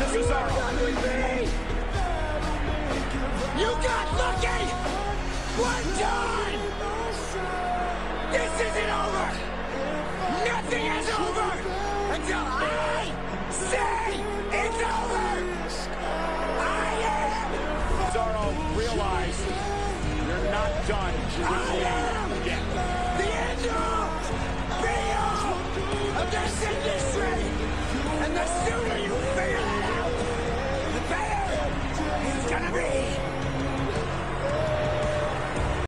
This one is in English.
Cesaro. You got lucky! One time! This isn't over! Nothing is over until I say it's over! I am! Cesaro, realize you're not done yet. The end all, be all of this industry! And the sooner you